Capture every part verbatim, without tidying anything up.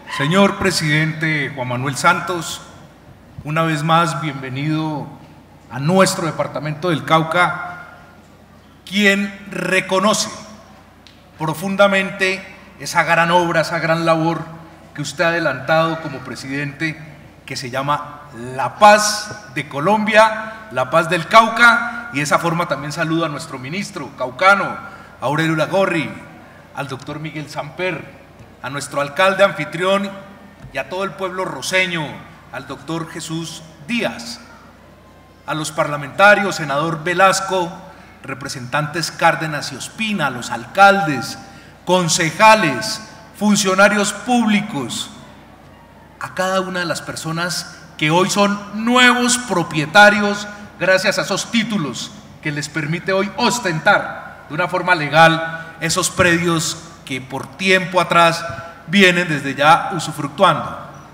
Señor presidente Juan Manuel Santos, una vez más bienvenido a nuestro departamento del Cauca, quien reconoce profundamente esa gran obra, esa gran labor que usted ha adelantado como presidente, que se llama La Paz de Colombia, La Paz del Cauca, y de esa forma también saludo a nuestro ministro caucano, Aurelio Lagorri, al doctor Miguel Samper, a nuestro alcalde anfitrión y a todo el pueblo roceño, al doctor Jesús Díaz, a los parlamentarios, senador Velasco, representantes Cárdenas y Ospina, a los alcaldes, concejales, funcionarios públicos, a cada una de las personas que hoy son nuevos propietarios gracias a esos títulos que les permite hoy ostentar de una forma legal esos predios que por tiempo atrás vienen desde ya usufructuando.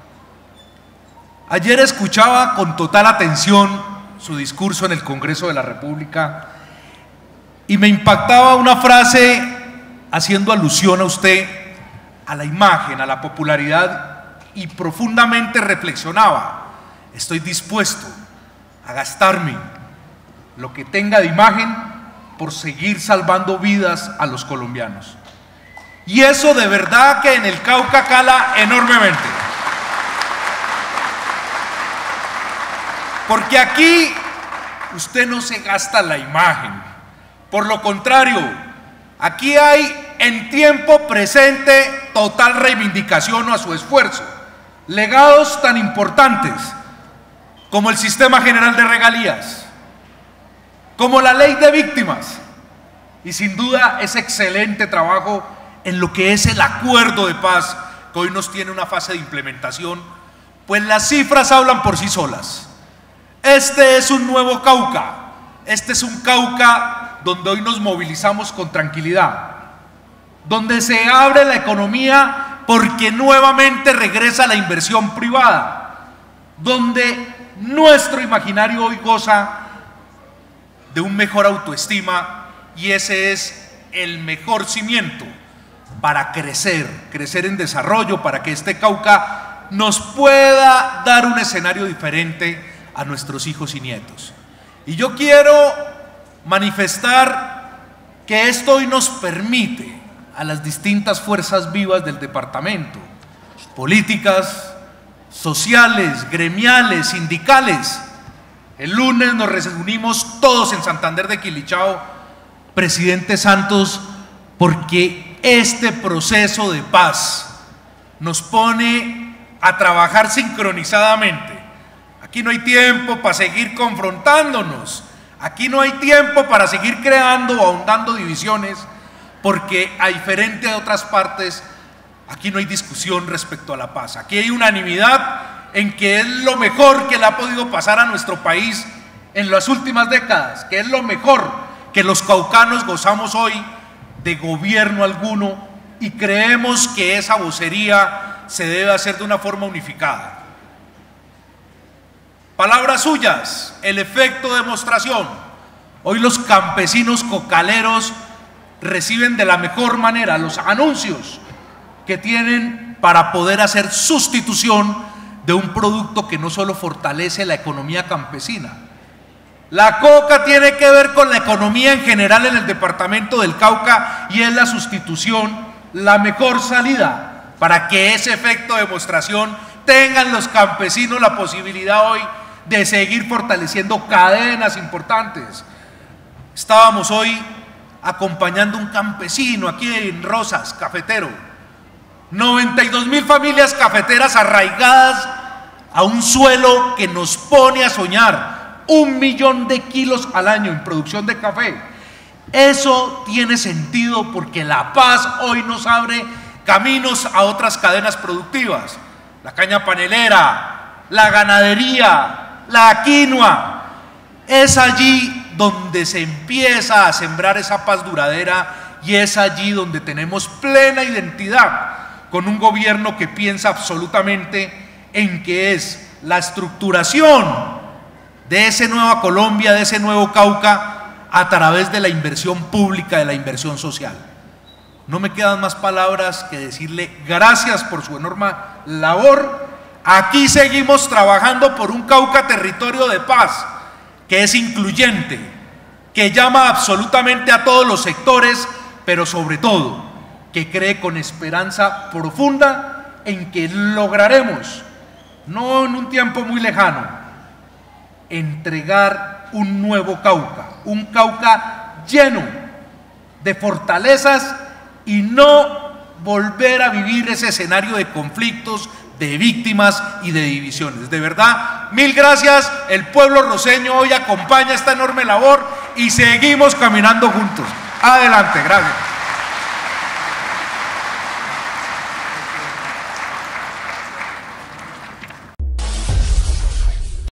Ayer escuchaba con total atención su discurso en el Congreso de la República y me impactaba una frase haciendo alusión a usted, a la imagen, a la popularidad, y profundamente reflexionaba: estoy dispuesto a gastarme lo que tenga de imagen por seguir salvando vidas a los colombianos. Y eso de verdad que en el Cauca cala enormemente. Porque aquí usted no se gasta la imagen. Por lo contrario, aquí hay en tiempo presente total reivindicación a su esfuerzo. Legados tan importantes como el Sistema General de Regalías, como la Ley de Víctimas, y sin duda ese excelente trabajo en lo que es el acuerdo de paz que hoy nos tiene una fase de implementación, pues las cifras hablan por sí solas. Este es un nuevo Cauca, este es un Cauca donde hoy nos movilizamos con tranquilidad, donde se abre la economía porque nuevamente regresa la inversión privada, donde nuestro imaginario hoy goza de un mejor autoestima, y ese es el mejor cimiento para crecer, crecer en desarrollo, para que este Cauca nos pueda dar un escenario diferente a nuestros hijos y nietos. Y yo quiero manifestar que esto hoy nos permite a las distintas fuerzas vivas del departamento, políticas, sociales, gremiales, sindicales. El lunes nos reunimos todos en Santander de Quilichao, presidente Santos, porque este proceso de paz nos pone a trabajar sincronizadamente. Aquí no hay tiempo para seguir confrontándonos, aquí no hay tiempo para seguir creando o ahondando divisiones, porque a diferencia de otras partes, aquí no hay discusión respecto a la paz. Aquí hay unanimidad en que es lo mejor que le ha podido pasar a nuestro país en las últimas décadas, que es lo mejor que los caucanos gozamos hoy de gobierno alguno, y creemos que esa vocería se debe hacer de una forma unificada. Palabras suyas, el efecto de demostración. Hoy los campesinos cocaleros reciben de la mejor manera los anuncios que tienen para poder hacer sustitución de un producto que no solo fortalece la economía campesina. La coca tiene que ver con la economía en general en el departamento del Cauca, y es la sustitución, la mejor salida para que ese efecto de demostración tengan los campesinos la posibilidad hoy de seguir fortaleciendo cadenas importantes. Estábamos hoy acompañando a un campesino aquí en Rosas, cafetero, noventa y dos mil familias cafeteras arraigadas a un suelo que nos pone a soñar. Un millón de kilos al año en producción de café. Eso tiene sentido porque la paz hoy nos abre caminos a otras cadenas productivas. La caña panelera, la ganadería, la quinoa. Es allí donde se empieza a sembrar esa paz duradera, y es allí donde tenemos plena identidad con un gobierno que piensa absolutamente en que es la estructuración de esa nueva Colombia, de ese nuevo Cauca, a través de la inversión pública, de la inversión social. no me quedan más palabras que decirle gracias por su enorme labor. Aquí seguimos trabajando por un Cauca territorio de paz, que es incluyente, que llama absolutamente a todos los sectores, pero sobre todo, que cree con esperanza profunda en que lograremos, no en un tiempo muy lejano, entregar un nuevo Cauca, un Cauca lleno de fortalezas y no volver a vivir ese escenario de conflictos, de víctimas y de divisiones. De verdad, mil gracias. El pueblo roceño hoy acompaña esta enorme labor y seguimos caminando juntos. Adelante, gracias.